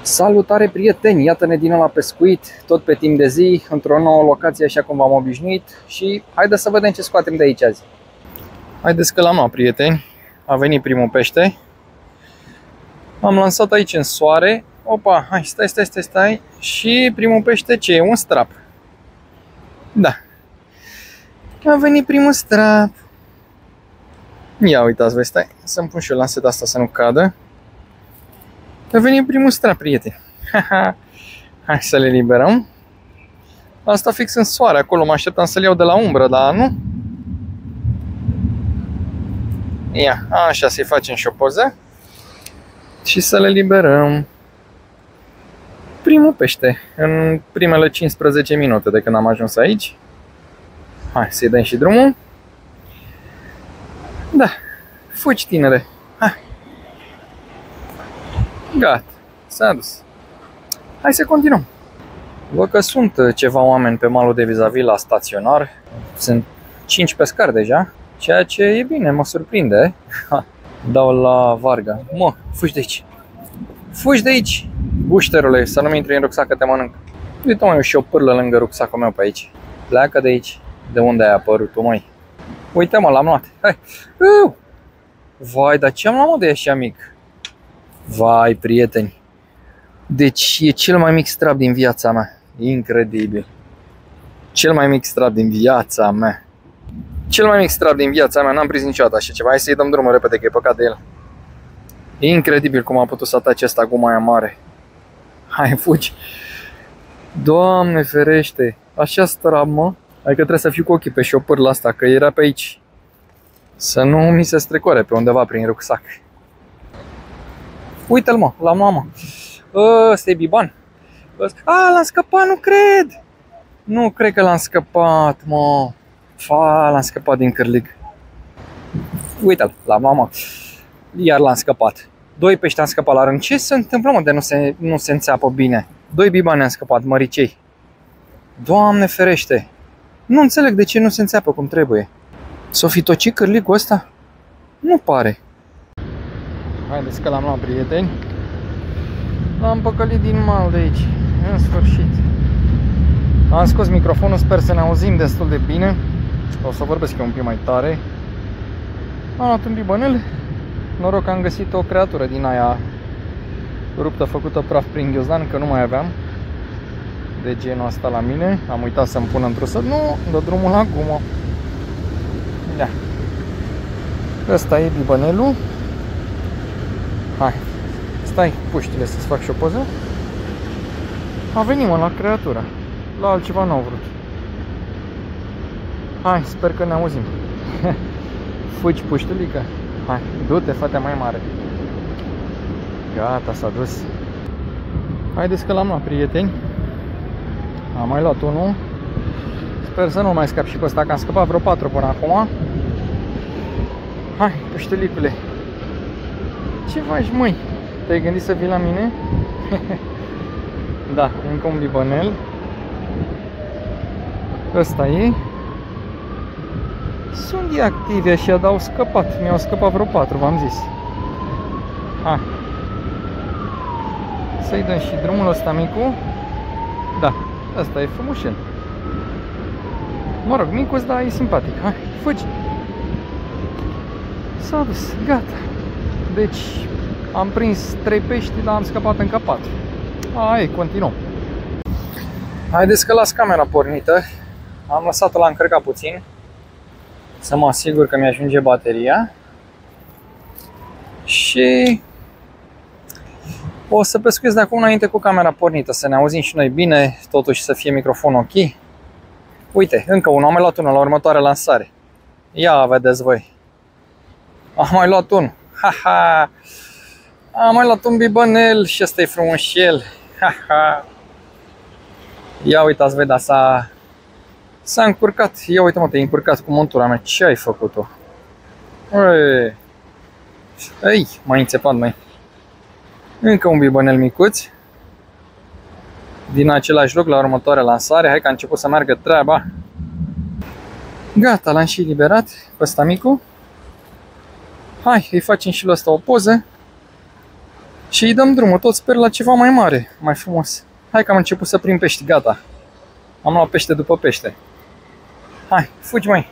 Salutare prieteni, iată-ne din nou la pescuit, tot pe timp de zi, într-o nouă locație așa cum v-am obișnuit și haideți să vedem ce scoatem de aici azi. Haideți că l-am luat, prieteni, a venit primul pește. Am lansat aici în soare, opa, hai, stai, și primul pește ce e? Un strap. Da, a venit primul strap. Ia uitați, voi, stai, să-mi pun și eu lanseta asta să nu cadă. A venit primul strap, prieteni. Hai să le liberăm. Asta fix în soare, acolo mă așteptam să-l iau de la umbră, dar nu. Ia, așa, să-i facem și o poză. Și să le liberăm. Primul pește, în primele 15 minute de când am ajuns aici. Hai să-i dăm și drumul. Da, fugi, tinere. Hai. Gata, s-a dus. Hai să continuăm. Văd că sunt ceva oameni pe malul de vis-a-vis la staționar. Sunt 5 pescari deja, ceea ce e bine, mă surprinde. Dau la Varga. Mă, fugi de aici. Fugi de aici, bușterule, să nu-mi intri în rucsac că te mănânc. Uite, mă, eu și o pârlă lângă rucsacul meu pe aici. Pleacă de aici. De unde ai apărut tu, măi? Uite, mă, l-am luat. Hai. Vai, dar ce am luat, mă, de așa mic? Vai, prieteni. Deci e cel mai mic strap din viața mea. Incredibil. Cel mai mic strap din viața mea. Cel mai mic strap din viața mea. N-am prins niciodată așa ceva. Hai să-i dăm drumul repede că e păcat de el. E incredibil cum a putut să atace asta guma aia mare. Hai, fugi. Doamne ferește. Așa strap, mă. Adică trebuie să fiu cu ochii pe șopârla asta, că era pe aici. Să nu mi se strecoare pe undeva prin rucsac. Uite-l, mă, la mamă. Ăsta e biban. L-am scăpat, nu cred. Nu cred că l-am scăpat, mă. L-am scăpat din cârlig. Uite-l, la mamă. Iar l-am scăpat. 2 pești am scăpat la rând. Ce se întâmplă, mă, de nu se înțeapă bine? 2 bibani am scăpat, măricei. Doamne ferește. Nu înțeleg de ce nu se înțeapă cum trebuie. S-o fi tocit cârligul ăsta? Nu pare. Haideți că l-am luat, prieteni. L-am păcălit din mal de aici. În sfârșit. Am scos microfonul, sper să ne auzim destul de bine. O să vorbesc eu un pic mai tare. Am luat un bibanel. Noroc că am găsit o creatură din aia ruptă, făcută praf prin ghiozdan, că nu mai aveam de genul asta la mine. Am uitat să-mi pun într-o să... Nu, dă drumul la gumă. Da. Ăsta e bibanelul. Hai, stai, puștile, să-ți fac și o poză. A venit, mă, la creatură. La altceva n-au vrut. Hai, sper că ne auzim. Fugi, puștulică. Hai, du-te, fata mai mare. Gata, s-a dus. Haideți că l-am luat, prieteni. Am mai luat unul. Sper să nu mai scap și pe ăsta, că am scăpat vreo 4 până acum. Hai, puștulicule. Ce faci, măi? Te-ai gândit să vii la mine? Da, încă un bibanel. Ăsta e. Sunt active așa, dar au scăpat. Mi-au scăpat vreo 4, v-am zis. Hai. Să-i dăm și drumul ăsta micu. Da, ăsta e frumușel. Mă rog, micuț, dar e simpatic. Hai, fugi. S-a dus, gata. Deci am prins 3 pești, dar am scăpat încă 4. Hai, continuăm. Haideți că las camera pornită. Am lăsat-o la încărcat puțin, să mă asigur că mi-ajunge bateria. Și o să pescuiesc de acum înainte cu camera pornită, să ne auzim și noi bine, totuși să fie microfonul ok. Uite, încă unul, am mai luat unul la următoarea lansare. Ia vedeți voi. Am mai luat unul. Haha. Am mai luat un bibanel și ăsta e frumușel. Haha. Ia uitați, voi, dar s-a încurcat. Ia uite, mă, te-ai încurcat cu montura mea. Ce ai făcut-o? Ei, m-ai înțepat, măi. Încă un bibanel micuț. Din același loc la următoarea lansare. Hai că a început să meargă treaba. Gata, l-am și eliberat pe ăsta micu. Hai, îi facem și lui ăsta o poză. Și îi dăm drumul, tot sper la ceva mai mare, mai frumos. Hai că am început să prind pești, gata. Am luat pește după pește. Hai, fugi, măi.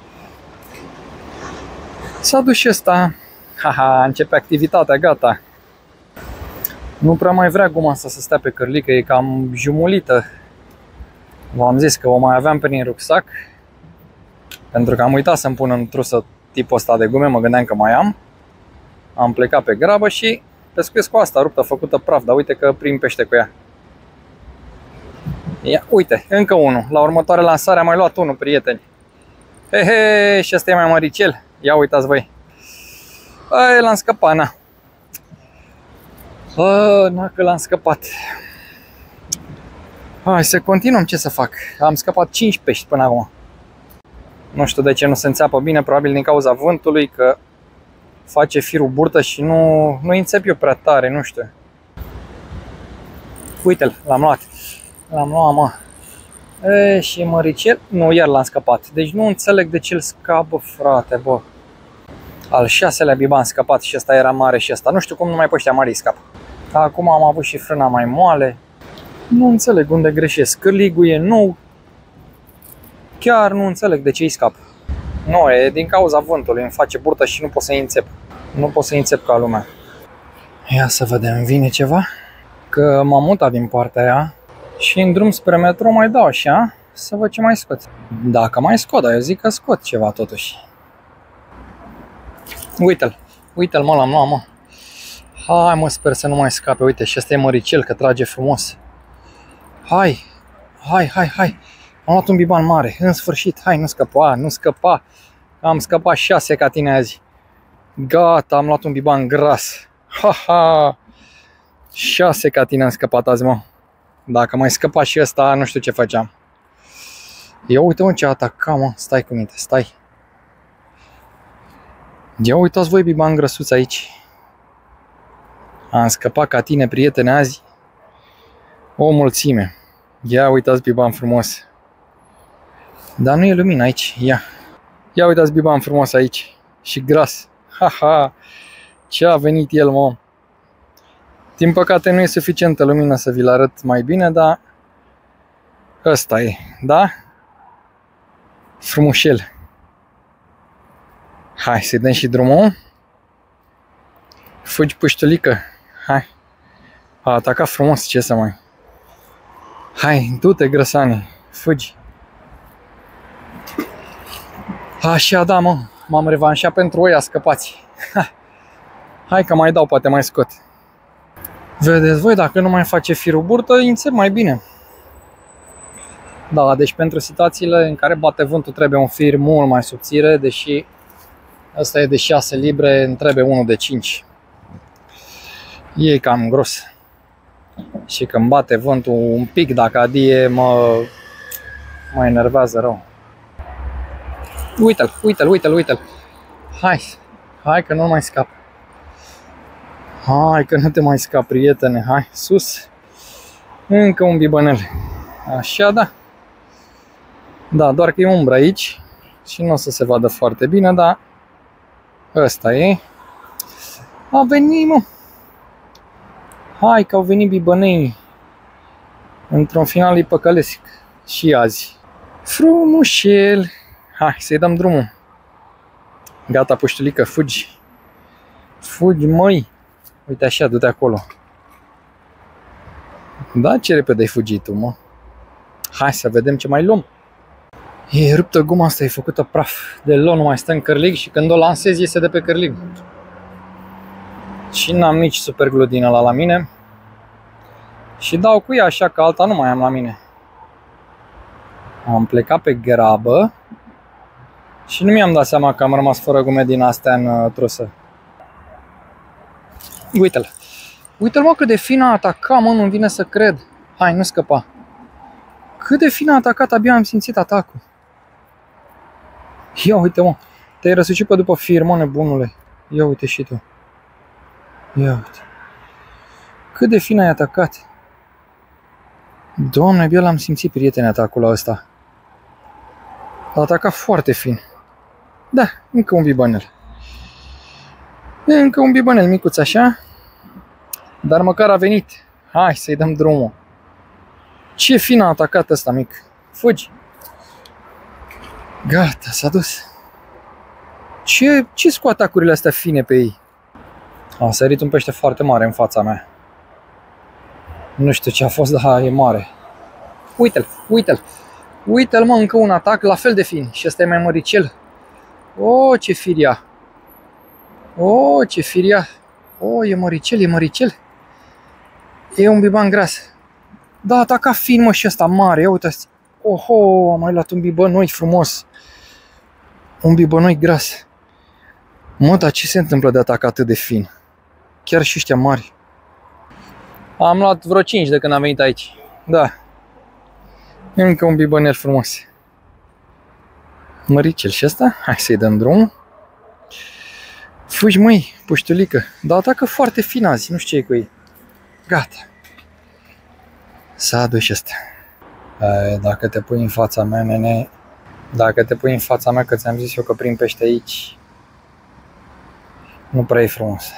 S-a dus și ăsta. Haha, începe activitatea, gata. Nu prea mai vrea guma asta să stea pe cărlică, e cam jumulită. V-am zis că o mai aveam prin rucsac, pentru că am uitat să-mi pun în trusă tipul ăsta de gume, mă gândeam că mai am. Am plecat pe grabă și pescuiesc cu asta ruptă, făcută praf, dar uite că prind pește cu ea. Ia, uite, încă unul. La următoarea lansare am mai luat unul, prieteni. He, și ăsta e mai măricel. Ia uitați voi. L-am scăpat, na. Na că l-am scăpat. Hai să continuăm, ce să fac. Am scăpat 5 pești până acum. Nu știu de ce nu se înțeapă bine, probabil din cauza vântului, că face firul burtă și nu înțep eu prea tare, nu știu. Uite-l, l-am luat. L-am luat, mă. Și măricel, nu, iar l-am scăpat. Deci nu înțeleg de ce îl scapă, frate, bă. Al 6-lea biban scăpat și ăsta era mare și ăsta. Nu știu cum numai pe ăștia mari scap. Acum am avut și frâna mai moale. Nu înțeleg unde greșesc. Cârligul e nou. Chiar nu înțeleg de ce îi scap. Nu, e din cauza vântului. Îmi face burtă și nu pot să-i înțep. Nu pot să-i înțep ca lumea. Ia să vedem, vine ceva? Că m-am mutat din partea aia. Și în drum spre metro mai dau așa, să văd ce mai scot. Dacă mai scot, dar eu zic că scot ceva totuși. Uite-l, uite-l, mă, l-am luat, mă. Hai, mă, sper să nu mai scape. Uite, și ăsta e măricel, că trage frumos. Hai, hai. Am luat un biban mare, în sfârșit. Hai, nu scăpa, nu scăpa. Am scăpat 6 ca tine azi. Gata, am luat un biban gras. Ha. 6 ca tine am scăpat azi, mă. Dacă mai scăpa și ăsta, nu știu ce făceam. Ia uite, mă, ce ataca, mă. Stai cu minte, stai. Ia uitați voi, biban grăsuț aici. Am scăpat ca tine, prietene, azi. O mulțime. Ia uitați, biban frumos. Dar nu e lumină aici, ia. Ia uitați, biban frumos aici. Și gras. Ha. Ce a venit el, mă. Din păcate nu e suficientă lumină să vi-l arăt mai bine, dar ăsta e, da? Frumușel. Hai să-i dăm și drumul. Fugi, puștulică. Hai. A atacat frumos, ce să mai. Hai, du-te, grăsane. Fugi. Așa, da, mă. M-am revanșat pentru ăia scăpați. Hai că mai dau, poate mai scot. Vedeți voi, dacă nu mai face firul burtă, îi înțep mai bine. Da, deci pentru situațiile în care bate vântul trebuie un fir mult mai subțire, deși ăsta e de 6 libre, îmi trebuie unul de 5. E cam gros. Și când bate vântul un pic, dacă adie, mă enervează rău. Uite-l. Hai că nu mai scap. Hai că nu te mai scap, prietene. Hai, sus. Încă un bibănel. Așa, da. Da, doar că e umbră aici și nu o să se vadă foarte bine, dar ăsta e. A venit, mă. Hai că au venit bibănei. Într-un final îi păcălesc și azi. Frumușel. Hai să-i dăm drumul. Gata, puștulică, fugi. Fugi, măi. Uite așa, du-te acolo. Da, ce repede ai fugit tu, mă. Hai să vedem ce mai luăm. E ruptă guma asta, e făcută praf. Deloc nu mai stă în cărlig și când o lansez iese de pe cărlig. Și n-am nici super glue din ăla la mine. Și dau cu ea așa că alta nu mai am la mine. Am plecat pe grabă și nu mi-am dat seama că am rămas fără gume din astea în trusă. Uite-l. Uite-l, mă, cât de fin a atacat, mă, nu-mi vine să cred. Hai, nu scăpa. Cât de fin a atacat, abia am simțit atacul. Ia uite, mă, te-ai răsucit pe după fir, mă, nebunule. Ia uite și tu. Ia uite. Cât de fin ai atacat. Doamne, abia l-am simțit, prietene, atacul ăsta. A atacat foarte fin. Da, încă un bibănel. Încă un bibănel micuț așa. Dar măcar a venit. Hai să-i dăm drumul. Ce fin a atacat ăsta mic. Fugi. Gata, s-a dus. Ce scoate atacurile astea fine pe ei? A sărit un pește foarte mare în fața mea. Nu știu ce a fost, dar e mare. Uite-l, uite-l. Uite-l, mă, încă un atac la fel de fin. Și ăsta e mai măricel. O, ce firia. O, ce firia. O, e măricel, e măricel. E un biban gras. Da, ataca fin, mă, și ăsta mare. Ia uite-ți. Oho, am mai luat un bibănoi frumos. Un bibănoi gras. Mă, dar ce se întâmplă de atac atât de fin? Chiar și ăștia mari. Am luat vreo 5 de când am venit aici. Da. Încă un bibănel frumos. Măricel și ăsta. Hai să-i dăm drumul. Fugi, măi, puștulică. Dar atacă foarte fin azi. Nu știu ce e cu ei. Gata. S-a adus și ăsta. Dacă te pui în fața mea, nene. Dacă te pui în fața mea, că ți-am zis eu că prind pește aici, nu prea e frumos.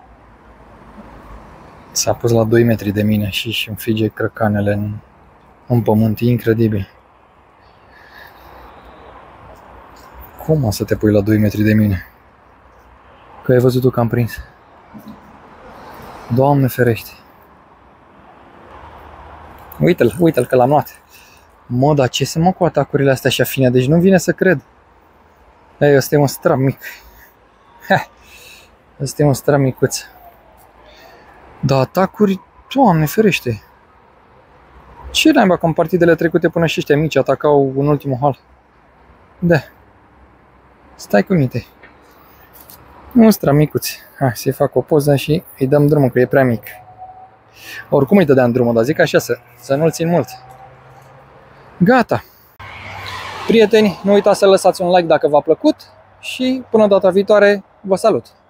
S-a pus la 2 metri de mine și îmi fige crăcanele în pământ. E incredibil. Cum o să te pui la 2 metri de mine? Că ai văzut tu că am prins. Doamne ferește. Uite-l, uite-l că l-am luat. Mă, dar ce să mă cu atacurile astea așa fine? Deci nu vine să cred. Ei, ăsta e un strab mic. Ăsta e un strab micuț. Dar atacuri, Doamne ferește. Ce naiba că în partidele trecute până și ăștia mici atacau în ultimul hal? Da. Stai cu minte. Un strab micuț. Hai să-i fac o poză și îi dăm drumul, că e prea mic. Oricum îi dădeam drumul, dar zic așa, să nu-l țin mult. Gata! Prieteni, nu uitați să lăsați un like dacă v-a plăcut și până data viitoare vă salut!